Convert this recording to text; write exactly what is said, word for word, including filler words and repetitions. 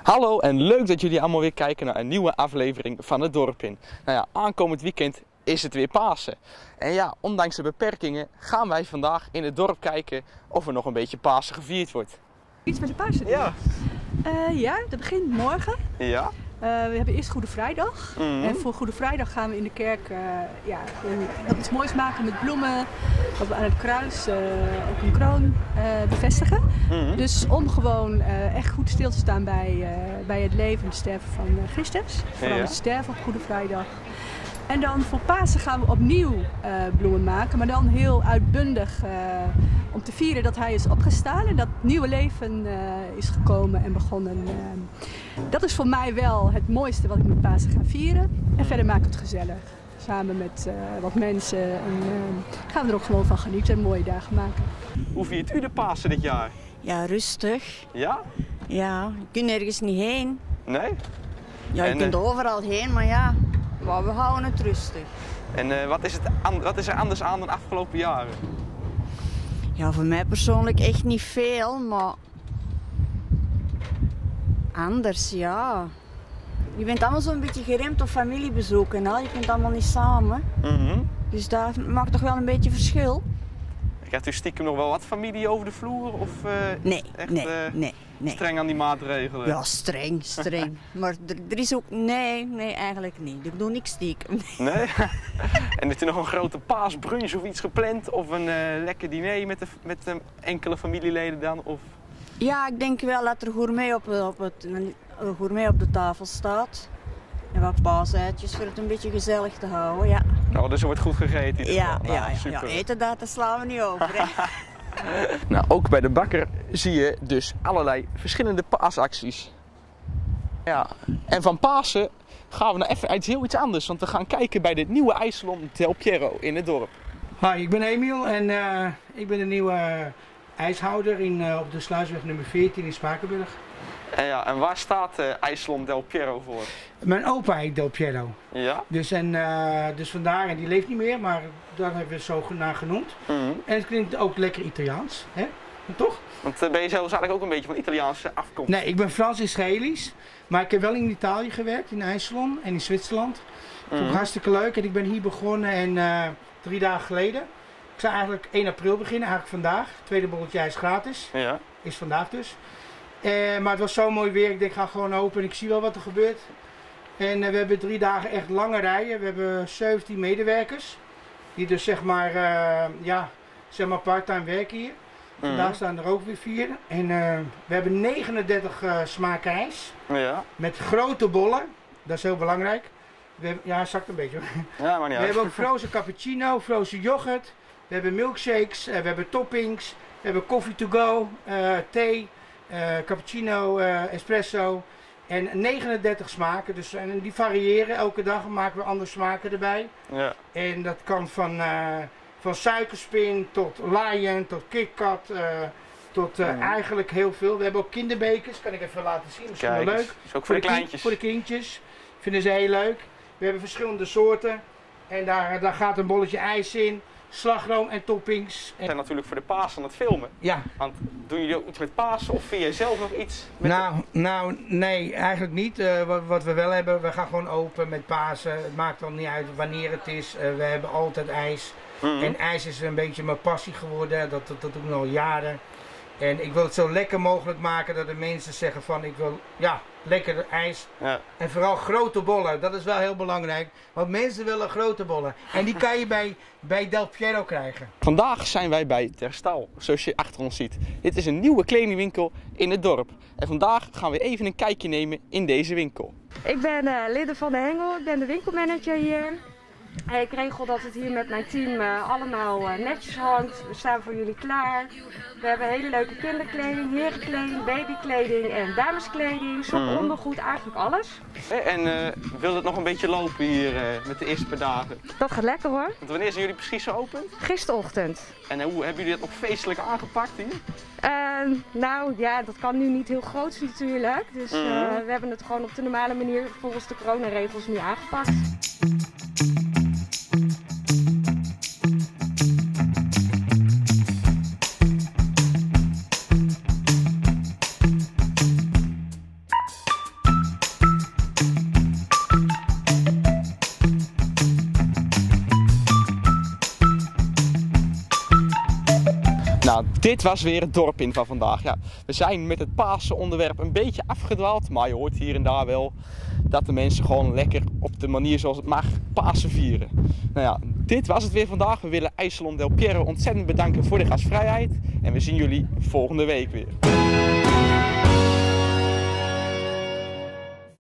Hallo en leuk dat jullie allemaal weer kijken naar een nieuwe aflevering van het dorp in. Nou ja, aankomend weekend is het weer Pasen. En ja, ondanks de beperkingen gaan wij vandaag in het dorp kijken of er nog een beetje Pasen gevierd wordt. Iets met de Pasen? Ja. Uh, ja, dat begint morgen. Ja. Uh, we hebben eerst Goede Vrijdag. Mm-hmm. En voor Goede Vrijdag gaan we in de kerk uh, ja, heel iets moois maken met bloemen. Dat we aan het kruis uh, ook een kroon uh, bevestigen. Mm-hmm. Dus om gewoon uh, echt goed stil te staan bij, uh, bij het leven en het sterven van uh, Christus. Vooral ja. het sterven op Goede Vrijdag. En dan voor Pasen gaan we opnieuw uh, bloemen maken, maar dan heel uitbundig uh, om te vieren dat hij is opgestaan en dat nieuwe leven uh, is gekomen en begonnen. Uh, dat is voor mij wel het mooiste wat ik met Pasen ga vieren. En verder maken we het gezellig. Samen met uh, wat mensen en uh, gaan we er ook gewoon van genieten en mooie dagen maken. Hoe viert u de Pasen dit jaar? Ja, rustig. Ja? Ja, je kunt ergens niet heen. Nee? Ja, je en, kunt uh... overal heen, maar ja. Maar we houden het rustig. En uh, wat, is het an wat is er anders aan dan de afgelopen jaren? Ja, voor mij persoonlijk echt niet veel, maar anders, ja. Je bent allemaal zo'n beetje geremd op familiebezoeken, hè? Je kunt allemaal niet samen. Mm-hmm. Dus dat maakt toch wel een beetje verschil. Krijgt u stiekem nog wel wat familie over de vloer? Of uh, nee, echt nee, uh, nee, nee. streng aan die maatregelen? Ja, streng, streng. Maar er, er is ook... Nee, nee, eigenlijk niet. Ik doe niks stiekem. Nee? En heeft u nog een grote paasbrunch of iets gepland? Of een uh, lekker diner met, de, met de enkele familieleden dan? Of... Ja, ik denk wel dat er gourmet op, op, het, gourmet op de tafel staat. En wat paaseitjes voor het een beetje gezellig te houden, ja. Nou, dus er wordt goed gegeten. Ja, nou, ja, super. ja, eten daar slaan we niet over. Hè? Nou, ook bij de bakker zie je dus allerlei verschillende paasacties. Ja, en van Pasen gaan we nou even uit heel iets anders, want we gaan kijken bij de nieuwe ijssalon Del Piero in het dorp. Hoi, ik ben Emiel en uh, ik ben de nieuwe uh, ijshouder in, uh, op de Sluisweg nummer veertien in Spakenburg. En, ja, en waar staat uh, ijssalon Del Piero voor? Mijn opa heet Del Piero. Ja? Dus, en, uh, dus vandaar, en die leeft niet meer, maar daar hebben we het zo naar genoemd. Mm-hmm. En het klinkt ook lekker Italiaans, hè? Toch? Want uh, ben je zelfs eigenlijk ook een beetje van Italiaanse afkomst? Nee, ik ben Frans-Israëlisch, maar ik heb wel in Italië gewerkt, in ijssalon en in Zwitserland. Dat vond ik hartstikke leuk en ik ben hier begonnen en uh, drie dagen geleden. Ik zou eigenlijk één april beginnen, eigenlijk vandaag. Het tweede bolletje ijs gratis, ja. Is vandaag dus. Uh, maar het was zo mooi weer, ik denk ik ga gewoon open en ik zie wel wat er gebeurt. En uh, we hebben drie dagen echt lange rijen, we hebben zeventien medewerkers. Die dus zeg maar, uh, ja, zeg maar part-time werken hier. Mm-hmm. Vandaag staan er ook weer vier. En uh, we hebben negenendertig uh, smaken ijs. Ja. Met grote bollen, dat is heel belangrijk. We hebben, ja, het zakt een beetje. Ja, maar niet we hebben ook frozen cappuccino, frozen yoghurt. We hebben milkshakes, uh, we hebben toppings. We hebben coffee to go, uh, thee. Uh, cappuccino, uh, espresso en negenendertig smaken. Dus, en die variëren elke dag, maken we andere smaken erbij. Ja. En dat kan van, uh, van suikerspin tot lion, tot KitKat, uh, tot uh, mm. eigenlijk heel veel. We hebben ook kinderbekers, kan ik even laten zien, dat is wel leuk. Is ook voor, voor de kleintjes. Voor de kindjes, vinden ze heel leuk. We hebben verschillende soorten en daar, daar gaat een bolletje ijs in. Slagroom en toppings. We zijn natuurlijk voor de Pasen aan het filmen. Ja. Want doen jullie ook iets met Pasen of vind jij zelf nog iets? Met nou, de... nou, nee, eigenlijk niet. Uh, wat, wat we wel hebben, we gaan gewoon open met Pasen. Het maakt dan niet uit wanneer het is. Uh, we hebben altijd ijs. Mm-hmm. En ijs is een beetje mijn passie geworden. Dat, dat, dat doen we al jaren. En ik wil het zo lekker mogelijk maken dat de mensen zeggen van ik wil, ja, lekker ijs. Ja. En vooral grote bollen, dat is wel heel belangrijk. Want mensen willen grote bollen. En die kan je bij, bij Del Piero krijgen. Vandaag zijn wij bij Ter Staal, zoals je achter ons ziet. Dit is een nieuwe kledingwinkel in het dorp. En vandaag gaan we even een kijkje nemen in deze winkel. Ik ben uh, Lidde van de Hengel, ik ben de winkelmanager hier. Ik regel dat het hier met mijn team uh, allemaal uh, netjes hangt. We staan voor jullie klaar. We hebben hele leuke kinderkleding, herenkleding, babykleding en dameskleding. Sokken, mm. ondergoed, eigenlijk alles. En uh, wil het nog een beetje lopen hier uh, met de eerste paar dagen? Dat gaat lekker hoor. Want wanneer zijn jullie precies geopend? Gisterochtend. En uh, hoe hebben jullie dat nog feestelijk aangepakt hier? Uh, nou ja, dat kan nu niet heel groot natuurlijk. Dus uh, mm. we hebben het gewoon op de normale manier volgens de coronaregels nu aangepakt. Dit was weer het dorp in van vandaag. Ja, we zijn met het Pasen onderwerp een beetje afgedwaald, maar je hoort hier en daar wel dat de mensen gewoon lekker op de manier zoals het mag Pasen vieren. Nou ja, dit was het weer vandaag. We willen IJsselon Del Piero ontzettend bedanken voor de gastvrijheid en we zien jullie volgende week weer.